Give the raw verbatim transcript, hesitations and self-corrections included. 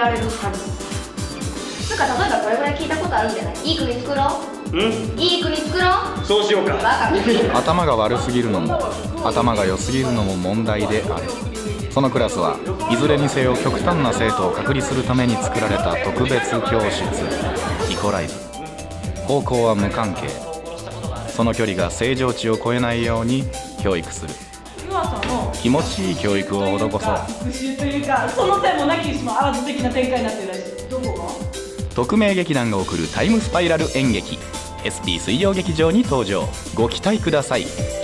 られるはず。なんか例えばこれぐらい聞いたことあるんじゃない？いい国作ろう。うん、いい国作ろう。 そうしようか。 バカ。 頭が悪すぎるのも頭が良すぎるのも問題である。そのクラスはいずれにせよ極端な生徒を隔離するために作られた特別教室イコライズ。方向は無関係。その距離が正常値を超えないように教育する。気持ちいい教育を施そう。 復讐というか、その点もなきにしもあらず的な展開になってるらしい。どこが？ 匿名劇団が送るタイムスパイラル演劇 エスピー 水曜劇場に登場。ご期待ください。